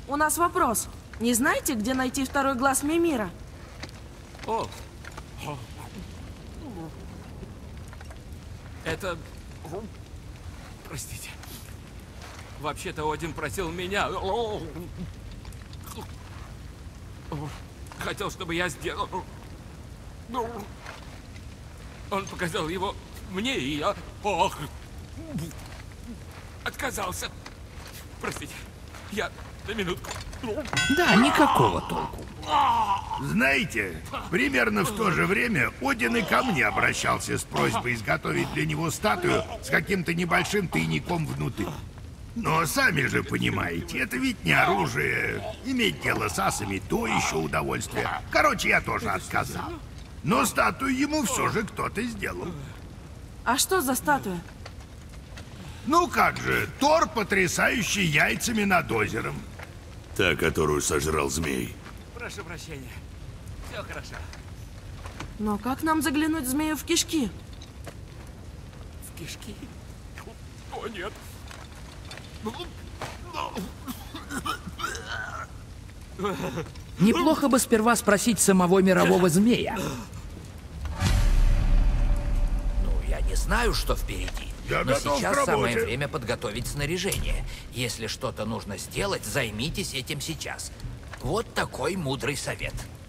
У нас вопрос. Не знаете, где найти второй глаз Мимира? О. Это... Простите. Вообще-то Один просил меня... Хотел, чтобы я сделал... Он показал его мне, и я... Отказался. Простите. Я на минутку. Да, никакого толку. Знаете, примерно в то же время Один и ко мне обращался с просьбой изготовить для него статую с каким-то небольшим тайником внутри. Но сами же понимаете, это ведь не оружие. Иметь дело с асами — то еще удовольствие. Короче, я тоже отказал. Но статую ему все же кто-то сделал. А что за статуя? Ну как же, Тор, потрясающий яйцами над озером. Та, которую сожрал змей. Прошу прощения. Все хорошо. Но как нам заглянуть змею в кишки? В кишки? О, нет. Неплохо бы сперва спросить самого мирового змея. Ну, я не знаю, что впереди. Я но готов сейчас к работе. самое время подготовить снаряжение. Если что-то нужно сделать, займитесь этим сейчас. Вот такой мудрый совет.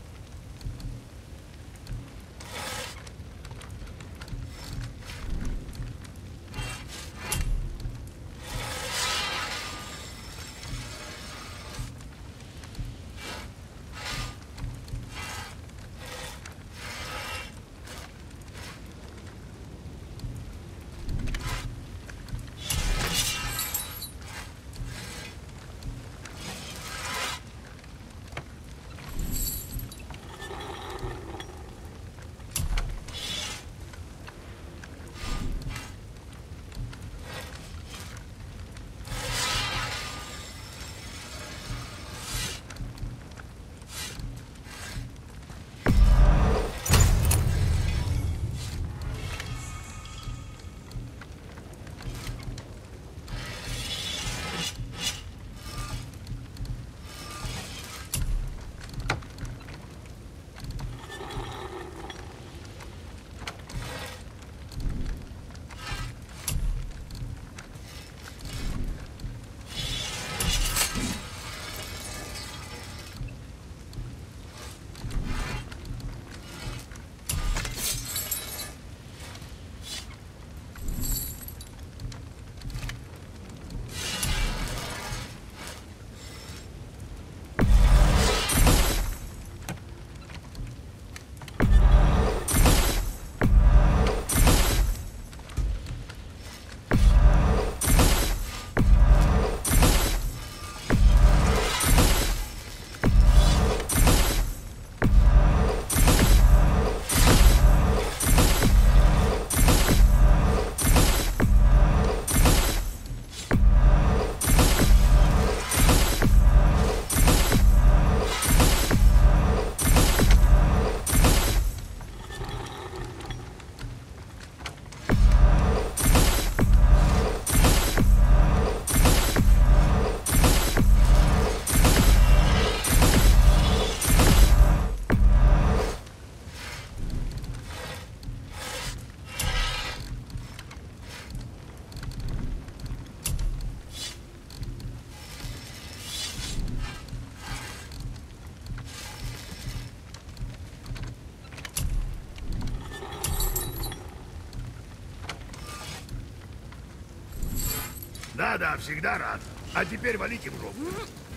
Да-да, всегда рад. А теперь валите в жопу.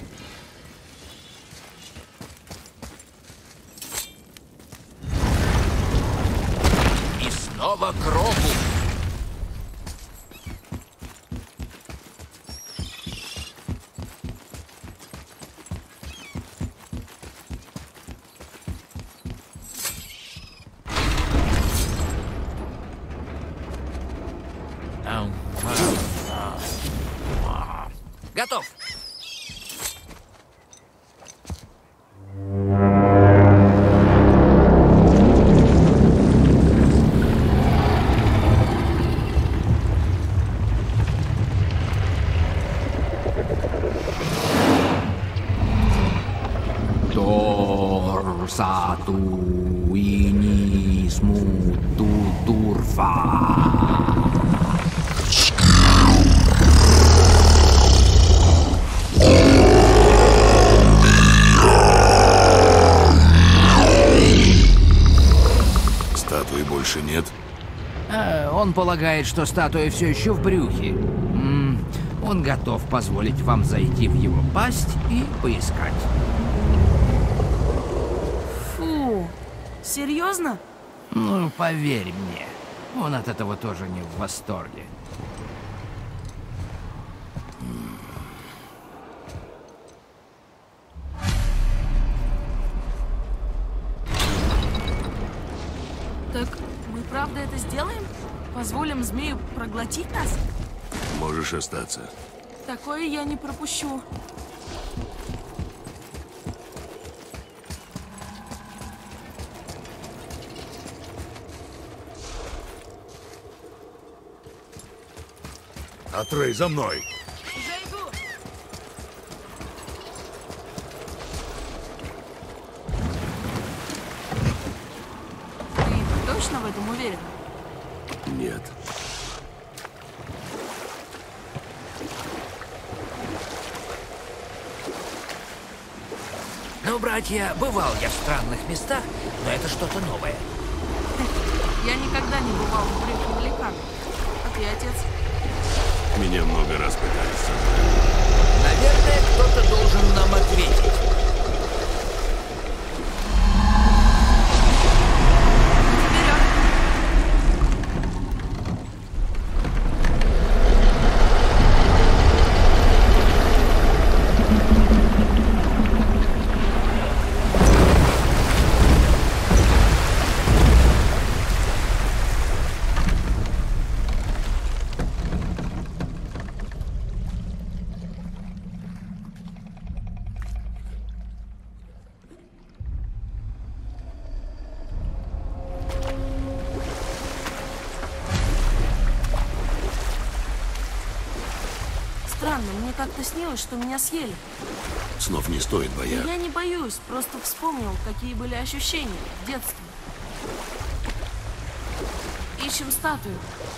И снова к рогу. Готов. сату и ни смуту турфа. Статуи больше нет? Он полагает, что статуя все еще в брюхе. Он готов позволить вам зайти в его пасть и поискать. Фу, серьезно? Ну, поверь мне, он от этого тоже не в восторге. Так мы правда это сделаем? Позволим змею проглотить нас? Можешь остаться. Такое я не пропущу. Атрей, за мной! Уже иду. Ты точно в этом уверен? Нет. Ну, братья, бывал я в странных местах, но это что-то новое. Я никогда не бывал в брюхе великана. А ты, отец? Меня много раз пытались собрать. Наверное, кто-то должен нам ответить. Вперед! Странно, мне как-то снилось, что меня съели. Снов не стоит бояться. Я не боюсь, просто вспомнил, какие были ощущения в детстве. Ищем статую.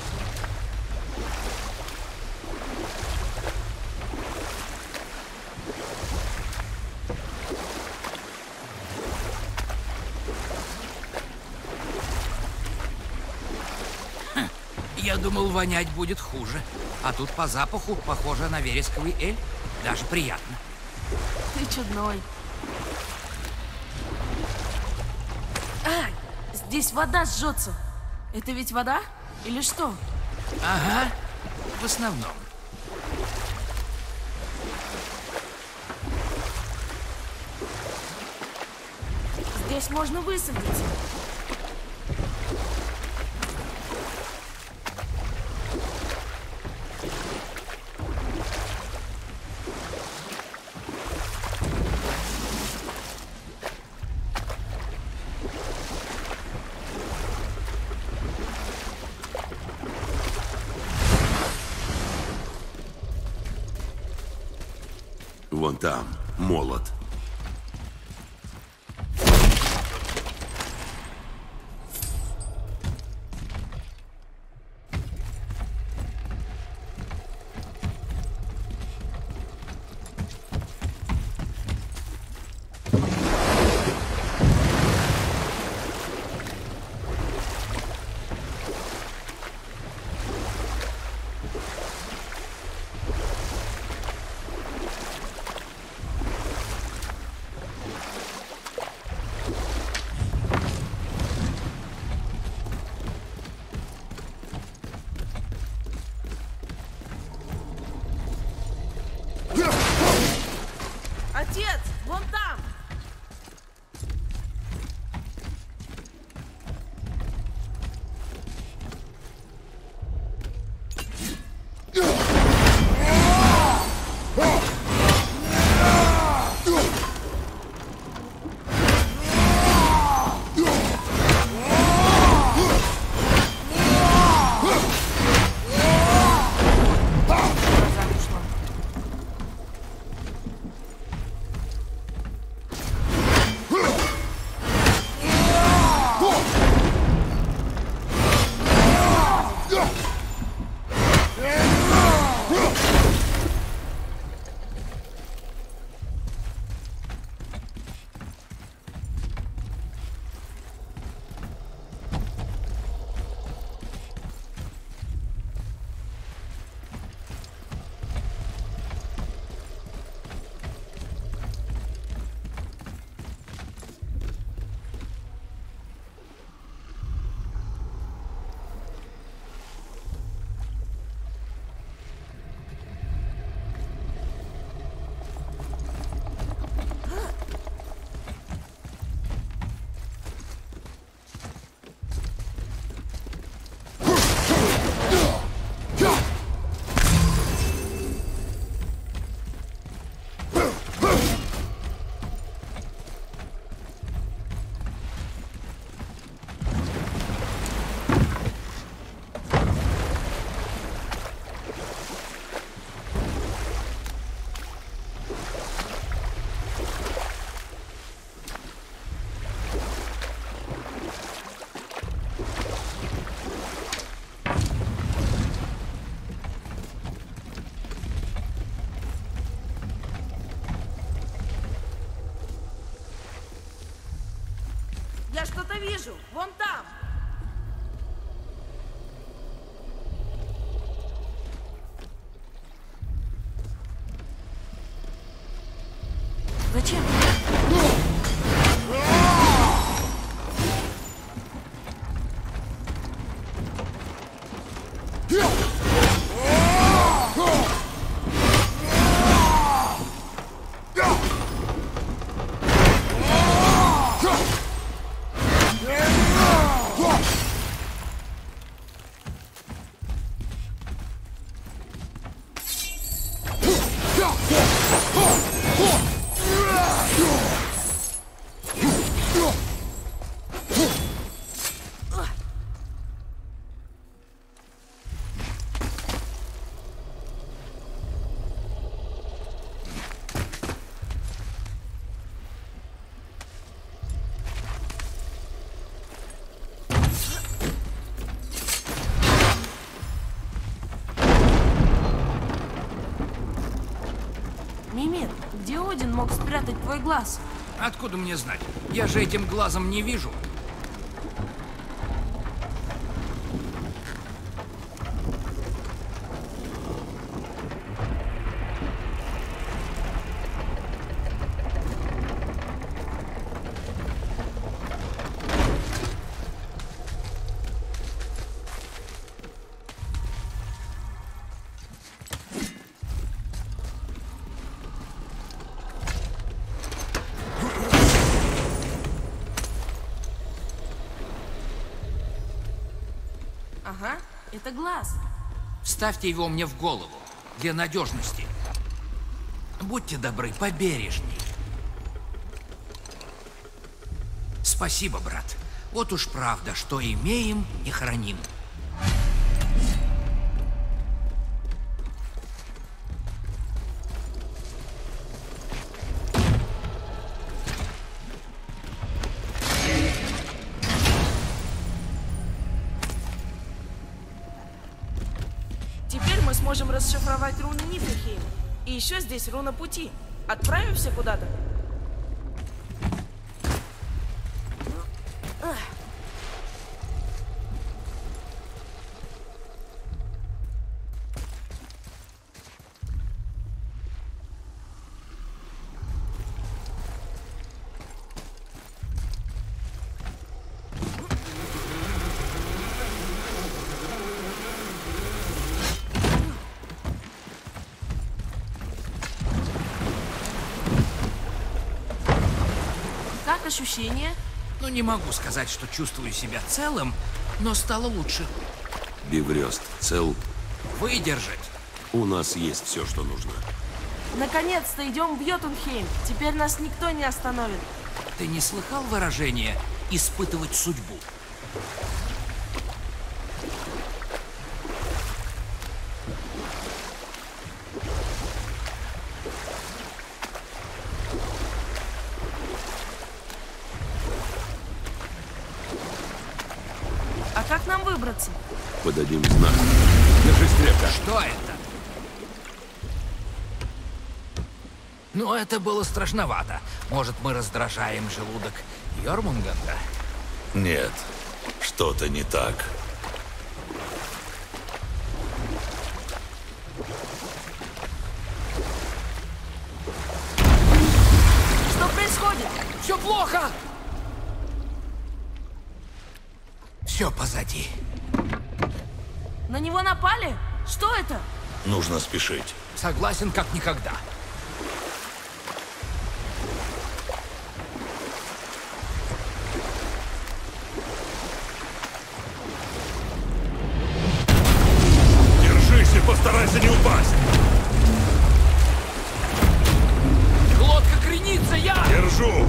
Я думал, вонять будет хуже. А тут по запаху похоже на вересковый эль. Даже приятно. Ты чудной. Ай, здесь вода жжется. Это ведь вода? Или что? Ага, в основном. Здесь можно высадиться. Вон там, молот. Отец, вон там! Глаза ушло. Я что-то вижу. Вон там. Зачем? Мимир, где Один мог спрятать твой глаз? Откуда мне знать? Я же этим глазом не вижу. Ага, это глаз. Вставьте его мне в голову, для надежности. Будьте добры, побережней. Спасибо, брат. Вот уж правда, что имеем, не храним. Теперь мы сможем расшифровать руны Нифлхейма. И еще здесь руна пути. Отправимся куда-то? Как ощущения? Ну, не могу сказать, что чувствую себя целым, но стало лучше. Биврёст цел. Выдержать. У нас есть все, что нужно. Наконец-то идем в Йотунхейм. Теперь нас никто не остановит. Ты не слыхал выражение «испытывать судьбу»? А как нам выбраться? Подадим знак. Держись крепко. Что это? Ну, это было страшновато. Может, мы раздражаем желудок Йормунганда? Нет, что-то не так. Что происходит? Все плохо! Все позади. На него напали? Что это? Нужно спешить. Согласен, как никогда. Держись и постарайся не упасть. Лодка кренится, я! Держу.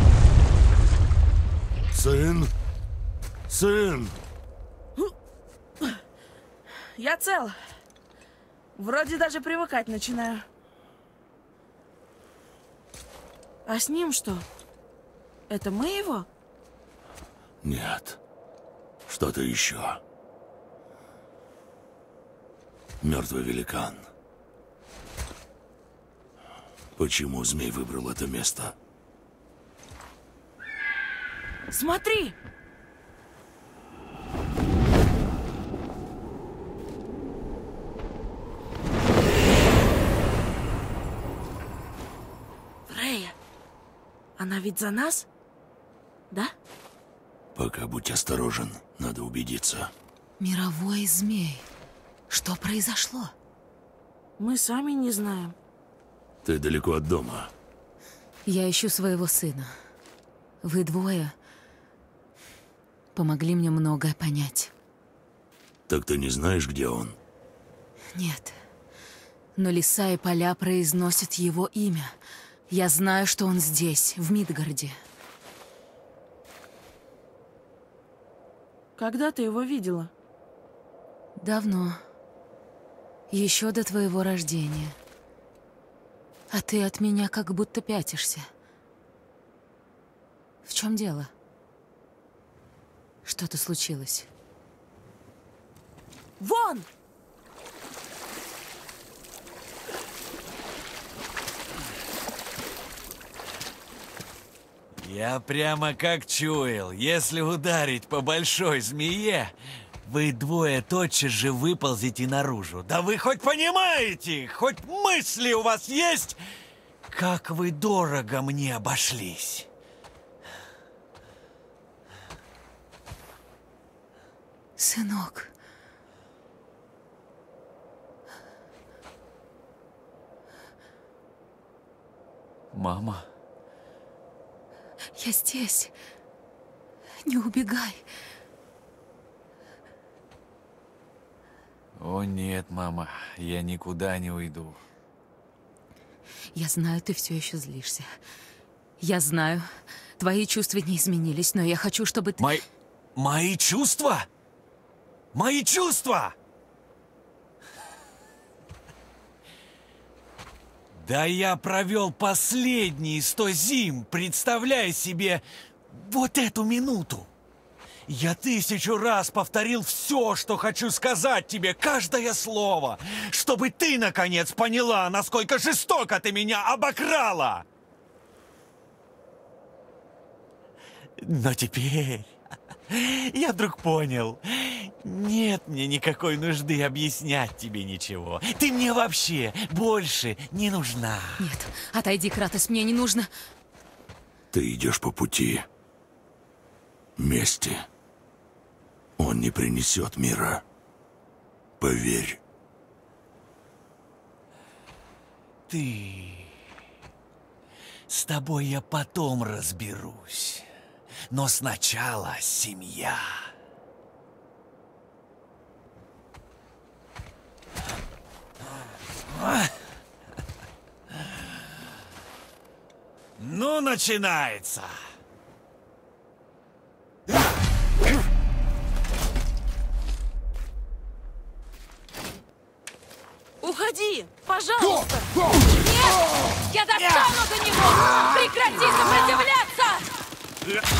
Сын? Сын? Я цел. Вроде даже привыкать начинаю. А с ним что? Это мы его? Нет. Что-то еще. Мертвый великан. Почему змей выбрал это место? Смотри! Фрея, она ведь за нас? Да? Пока будь осторожен, надо убедиться. Мировой змей. Что произошло? Мы сами не знаем. Ты далеко от дома. Я ищу своего сына. Вы двое помогли мне многое понять. Так ты не знаешь, где он? Нет. Но леса и поля произносят его имя. Я знаю, что он здесь, в Мидгарде. Когда ты его видела? Давно. Еще до твоего рождения. А ты от меня как будто пятишься. В чем дело? Что-то случилось? Вон! Я прямо как чуял, если ударить по большой змее, вы двое тотчас же выползете наружу. Да вы хоть понимаете, хоть мысли у вас есть, как вы дорого мне обошлись. Сынок. Мама? Я здесь. Не убегай. О нет, мама, я никуда не уйду. Я знаю, ты все еще злишься. Я знаю, твои чувства не изменились, но я хочу, чтобы ты... Мои чувства? Мои чувства! Да я провел последние 100 зим, представляя себе вот эту минуту. Я 1000 раз повторил все, что хочу сказать тебе, каждое слово, чтобы ты, наконец, поняла, насколько жестоко ты меня обокрала. Но теперь я вдруг понял, нет мне никакой нужды объяснять тебе ничего. Ты мне вообще больше не нужна. Нет, отойди, Кратос, мне не нужно. Ты идешь по пути мести. Он не принесет мира. Поверь. Ты... С тобой я потом разберусь. Но сначала семья. Ну, начинается. Уходи, пожалуйста! Нет! Я достану до него! Прекрати сопротивляться!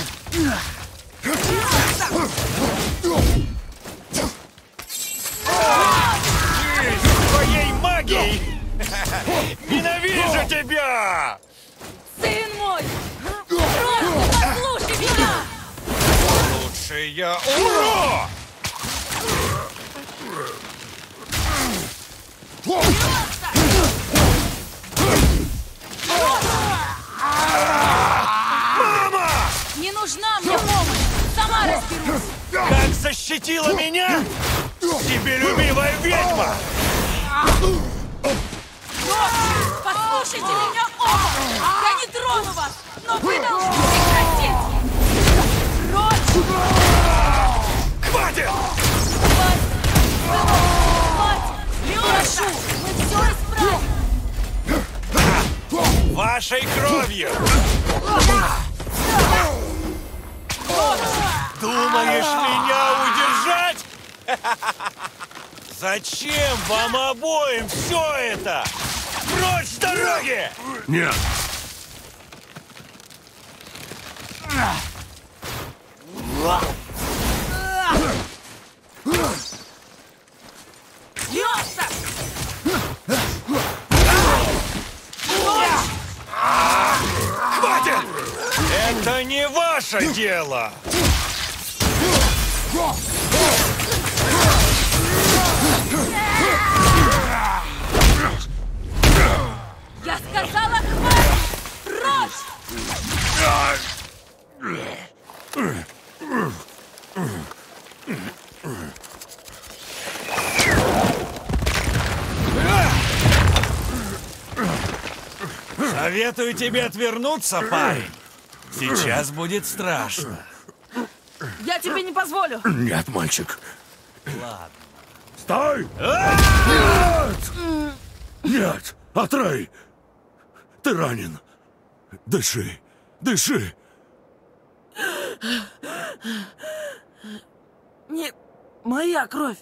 Твоей магией! Ненавижу тебя! Сын мой! Просто послушай меня! Лучше я умру! Мама! Не нужна мне помощь! Сама разберусь! Как защитила меня себелюбивая ведьма! Послушайте меня оба! Я не трону вас, но вы должны прекратить! Прочь! Хватит! Прошу, мы все исправим! Вашей кровью! Думаешь меня удержать? Зачем вам обоим все это? Прочь с дороги! Нет! Ёпта! Хватит! Это не ваше дело! Я сказала, хватит! Прочь! Советую тебе отвернуться, парень. Сейчас будет страшно. Я тебе не позволю! Нет, мальчик. Ладно. Стой! Нет! Нет! Атрей! Ты ранен. Дыши. Дыши. Не моя кровь.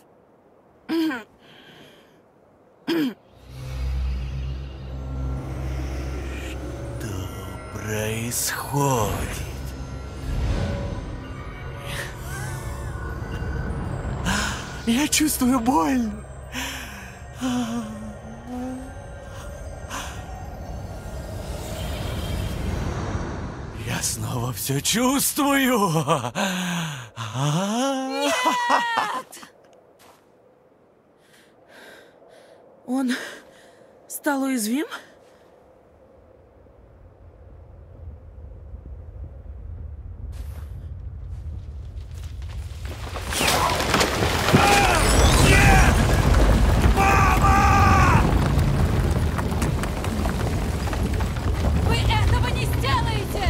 Происходит. Я чувствую боль. Я снова все чувствую. Он стал уязвим? Вы этого не сделаете!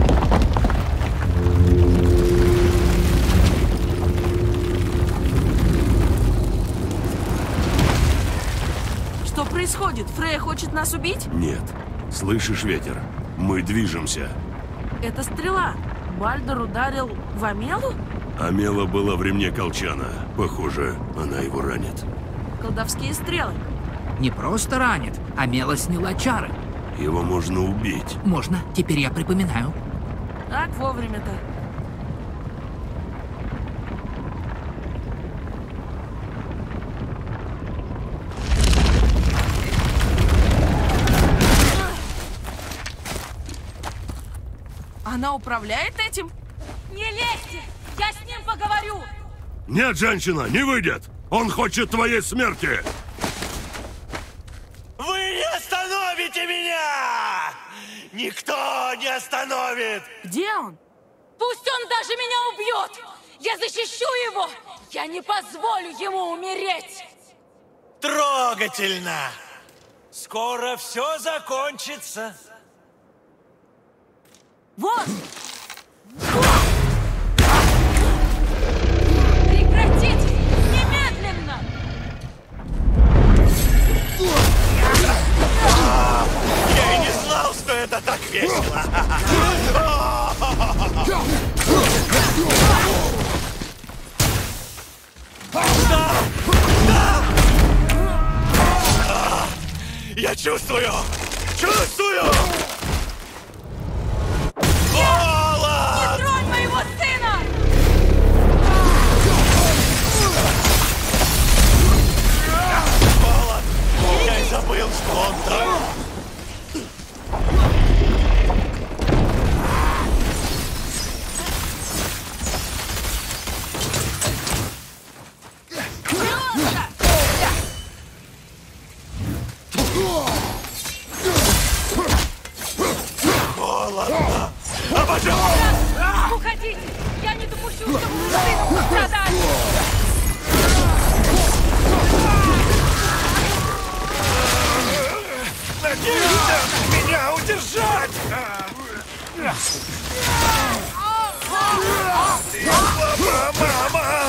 Что происходит? Фрея хочет нас убить? Нет. Слышишь ветер? Мы движемся. Это стрела. Бальдер ударил в Амелу? Амела была в ремне колчана. Похоже, она его ранит. Колдовские стрелы. Не просто ранит, а Мела сняла чары. Его можно убить. Можно, теперь я припоминаю. Как вовремя-то. Она управляет этим? Не лезьте! Я с ним поговорю! Нет, женщина, не выйдет! Он хочет твоей смерти! Вы не остановите меня! Никто не остановит! Где он? Пусть он даже меня убьет! Я защищу его! Я не позволю ему умереть! Трогательно! Скоро все закончится. Вот! Прекратите! Немедленно! Я и не знал, что это так весело. Я чувствую! Чувствую! Не тронь моего сына! Холод! Я и забыл, что он там. Холодно! Обожаю! Уходите! Я не допущу, чтобы вы сыном пострадали! Надеешься меня удержать! Мама!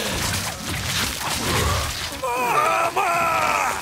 Мама!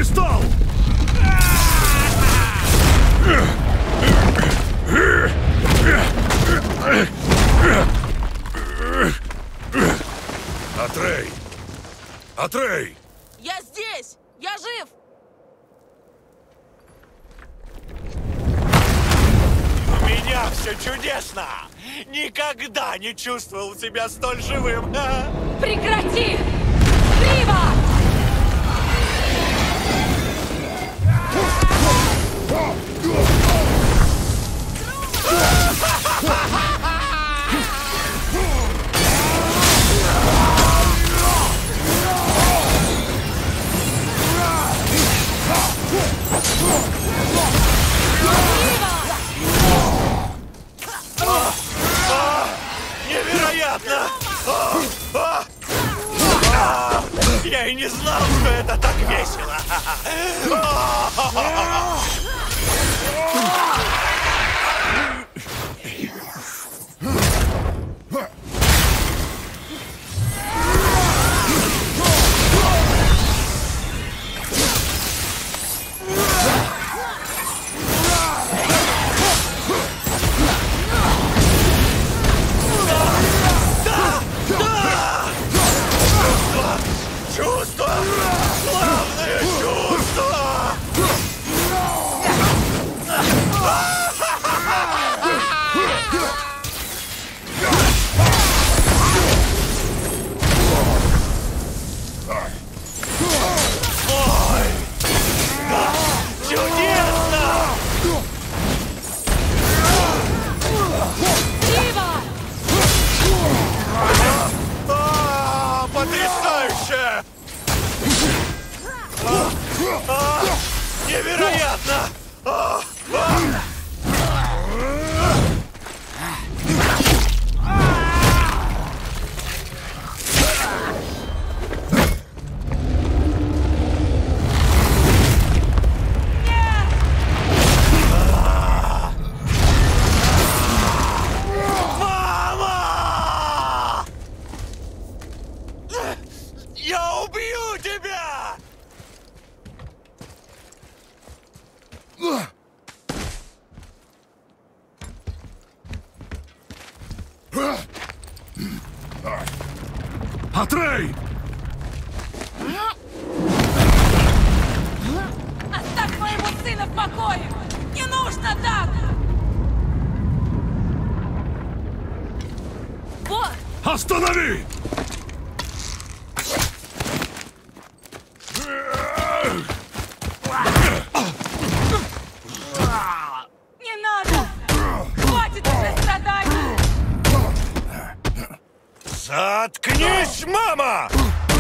стол! Атрей! Атрей! Я здесь! Я жив! У меня все чудесно! Никогда не чувствовал себя столь живым! Прекрати! Живо! Невероятно! Я и не знал, что это так весело! Чувство! Славное чувство! Ой! Чудесно! Потрясающе! Невероятно! Мама! Я убью тебя! Атрей! Оставь моего сына в покое! Не нужно так! Вот! Останови! Не надо! Хватит уже страданий! Заткнись, мама!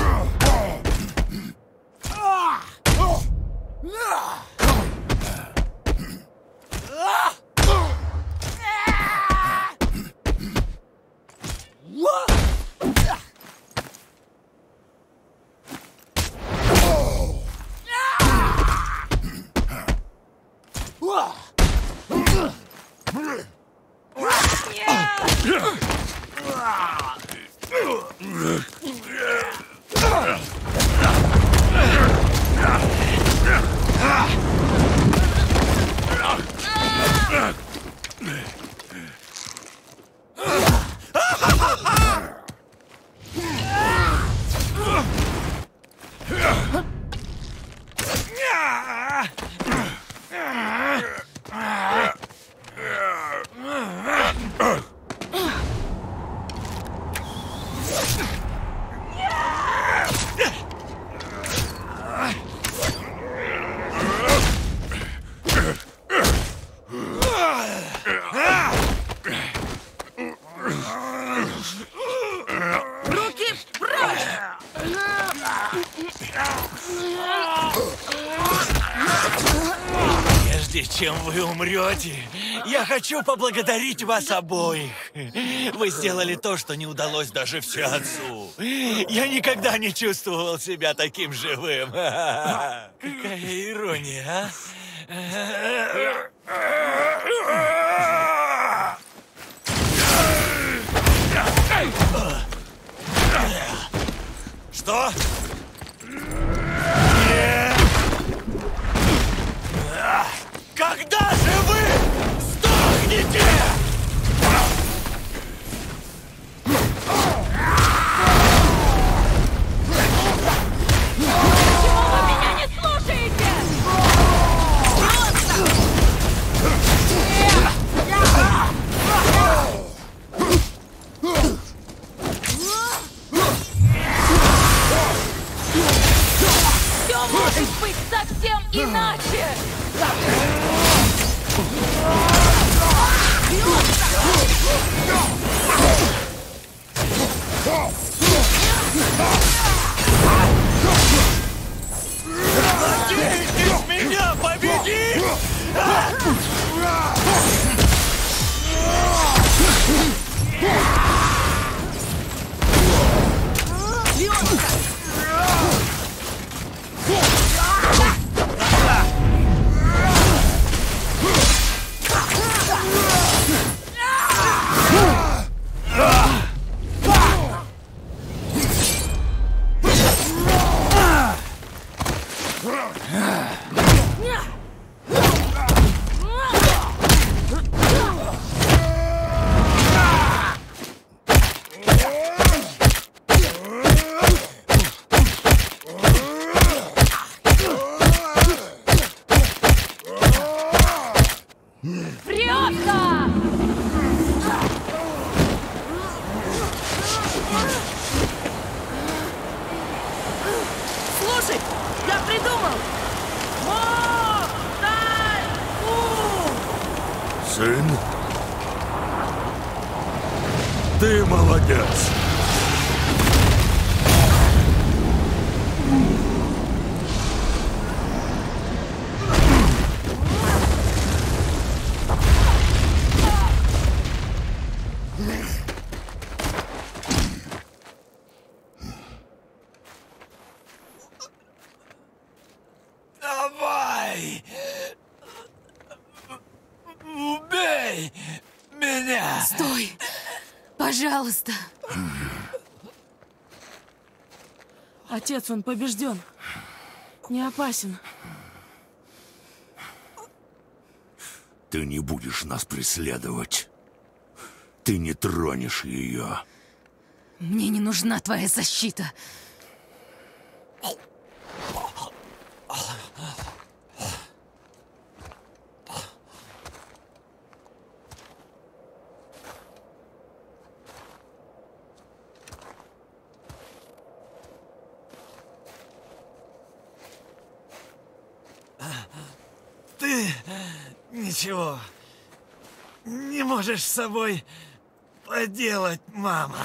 Прежде чем вы умрете, я хочу поблагодарить вас обоих. Вы сделали то, что не удалось даже всеотцу. Я никогда не чувствовал себя таким живым. Какая ирония, а? Что? Нет! Из меня побеги! Прятка! Слушай, я придумал! Сын? Ты молодец. Давай! Убей меня! Стой! Пожалуйста! Отец, он побежден. Не опасен. Ты не будешь нас преследовать. Ты не тронешь ее. Мне не нужна твоя защита. Ты ничего не можешь с собой поделать, мама.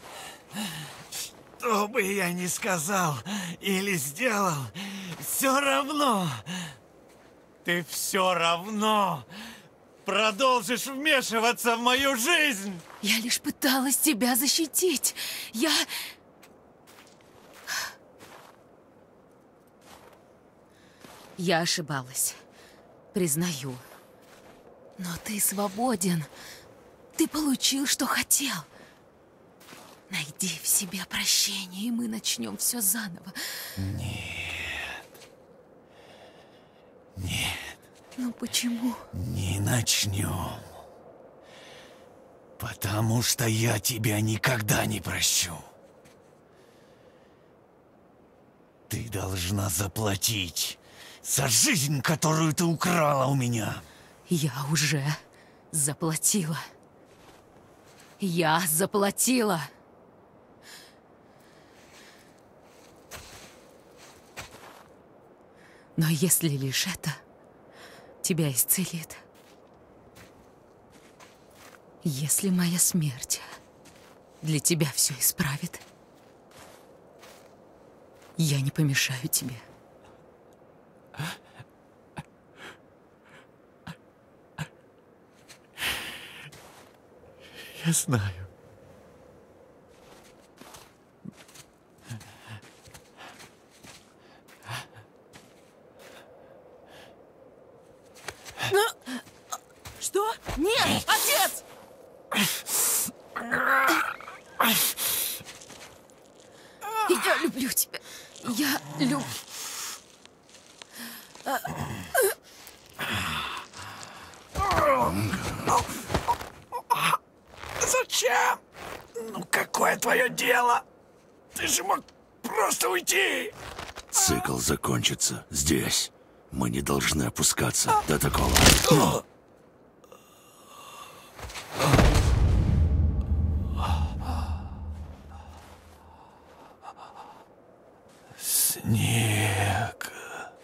Что бы я ни сказал или сделал, все равно. Ты все равно продолжишь вмешиваться в мою жизнь. Я лишь пыталась тебя защитить. Я ошибалась. Признаю. Но ты свободен. Ты получил, что хотел. Найди в себе прощение, и мы начнем все заново. Нет. Ну почему? Не начнем. Потому что я тебя никогда не прощу. Ты должна заплатить за жизнь, которую ты украла у меня. Я уже заплатила. Я заплатила. Но если лишь это тебя исцелит, если моя смерть для тебя все исправит, я не помешаю тебе. Я знаю. Что? Нет, отец! Я люблю тебя. Я люблю... Зачем? Ну какое твое дело? Ты же мог просто уйти. Цикл закончится здесь. Мы не должны опускаться до такого. Снег.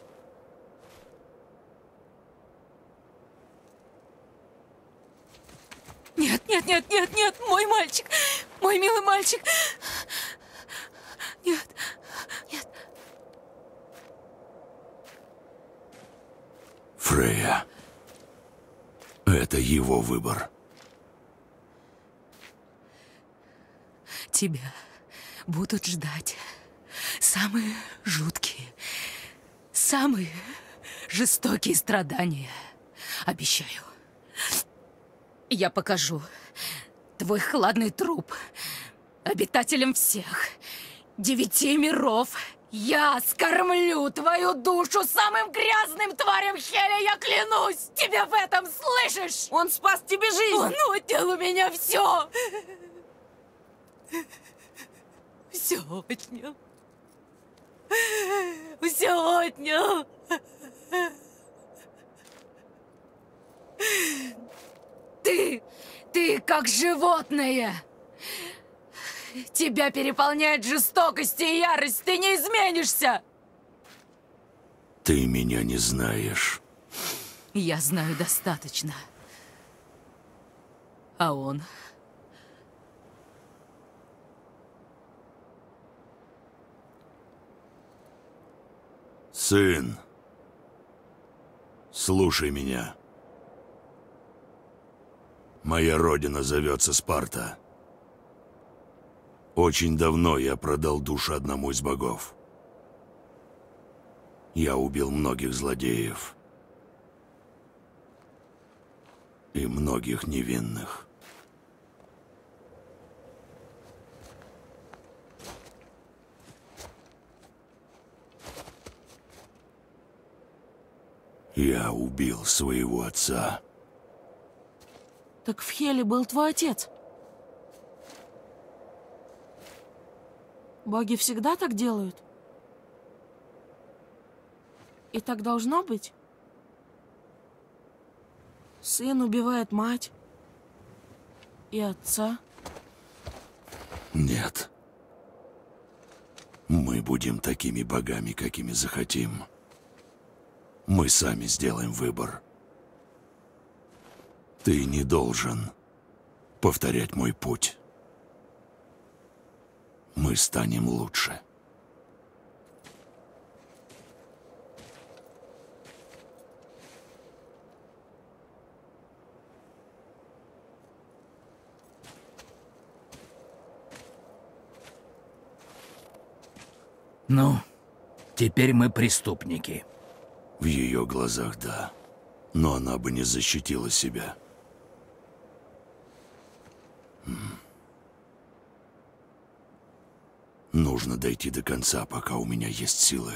Нет, нет, нет, нет, нет, мой мальчик, мой милый мальчик. Нет. Фрея. Это его выбор. Тебя будут ждать самые жуткие, самые жестокие страдания. Обещаю. Я покажу твой хладный труп обитателям всех 9 миров. Я скормлю твою душу самым грязным тварям Хеля, я клянусь! Тебе в этом, слышишь? Он спас тебе жизнь! Он отнял у меня все! Все отнял. Все отнял. Ты как животное. Тебя переполняет жестокость и ярость. Ты не изменишься. Ты меня не знаешь. Я знаю достаточно. А он... Сын, слушай меня. Моя родина зовется Спарта. Очень давно я продал душу одному из богов. Я убил многих злодеев. И многих невинных. Я убил своего отца. Так в Хеле был твой отец. Боги всегда так делают? И так должно быть? Сын убивает мать и отца. Нет. Мы будем такими богами, какими захотим. Мы сами сделаем выбор. Ты не должен повторять мой путь. Мы станем лучше. Ну, теперь мы преступники. В ее глазах, да. Но она бы не защитила себя. Нужно дойти до конца, пока у меня есть силы.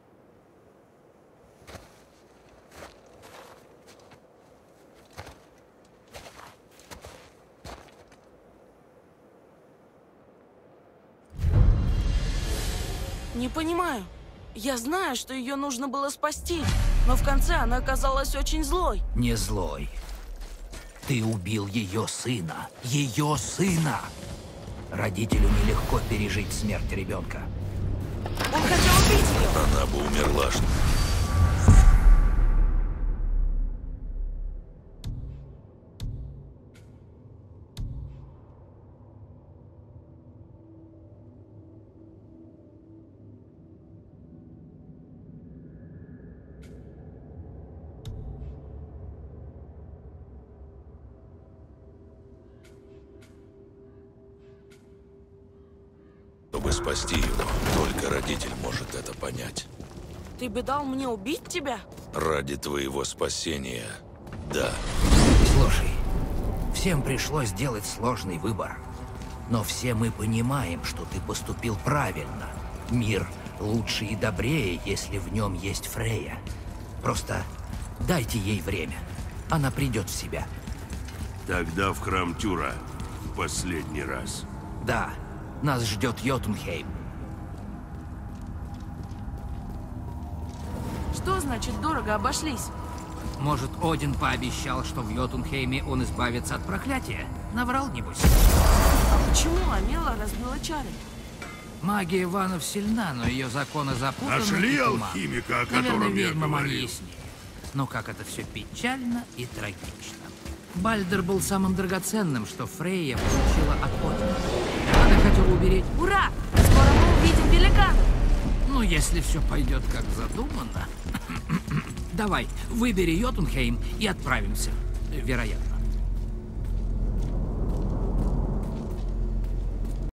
Не понимаю. Я знаю, что ее нужно было спасти, но в конце она оказалась очень злой. Не злой. Ты убил ее сына. Ее сына! Родителю нелегко пережить смерть ребенка. Он хотел убить ее. Она бы умерла, что... Чтобы спасти его, только родитель может это понять. Ты бы дал мне убить тебя? Ради твоего спасения, да. Слушай, всем пришлось сделать сложный выбор. Но все мы понимаем, что ты поступил правильно. Мир лучше и добрее, если в нем есть Фрея. Просто дайте ей время. Она придет в себя. Тогда в храм Тюра в последний раз. Да, нас ждет Йотунхейм. Что значит дорого обошлись? Может, Один пообещал, что в Йотунхейме он избавится от проклятия? Наврал, небось? А почему Амела разбила чары? Магия Ванов сильна, но ее законы запутаны. Нашли и туманны. алхимика, о Наверное, котором я ведьмам они говорил. яснее. Но как это все печально и трагично. Бальдер был самым драгоценным, что Фрейя получила от Одина. Она хотела уберечь... Ура! Скоро мы увидим великана! Ну, если все пойдет как задумано... Давай, выбери Йотунхейм и отправимся. Вероятно.